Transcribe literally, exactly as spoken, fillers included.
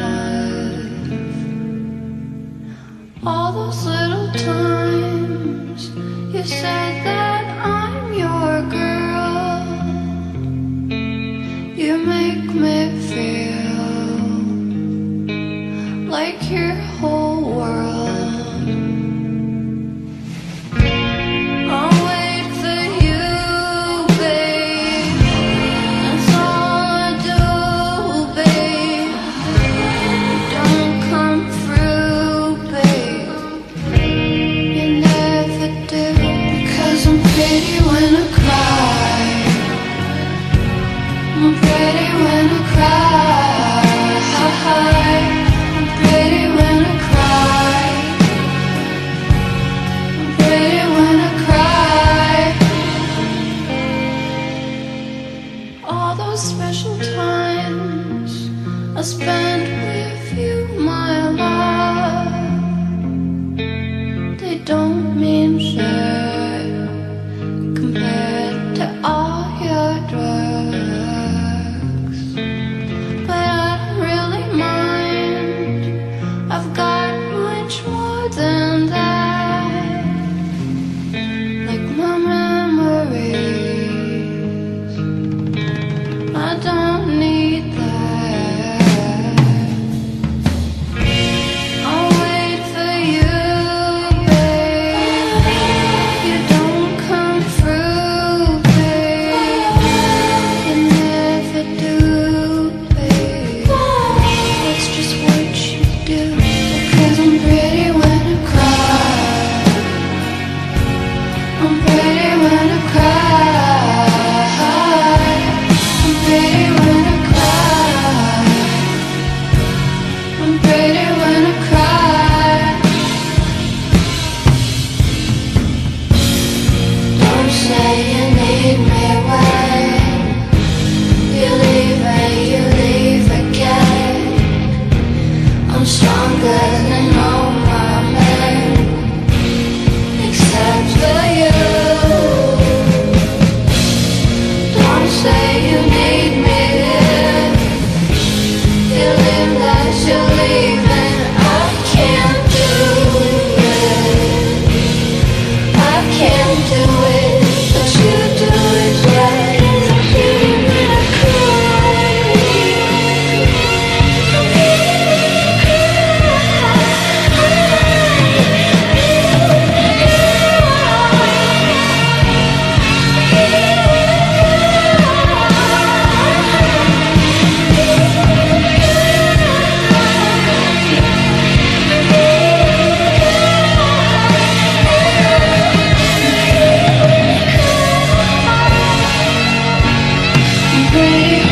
life. All those little times you said that I'm your girl, you make me feel like your whole world. I'm pretty when I cry. I'm pretty when I cry. I'm pretty when I cry. All those special times I spent with you, my love, they don't mean shit compared to all your drugs. Than that, like my memories, I don't need that. I'll wait for you, babe. You don't come through, babe. You never do, babe. That's just what you do, because I'm pretty when I'm pretty when I cry. I'm pretty when I cry. I'm pretty when I cry. Don't say you need me when you leave and you leave again. I'm stronger than all my men, except for you. Don't say you need me if you live as you leave, and I can't do it. I can't do it, but you do it right. Pretty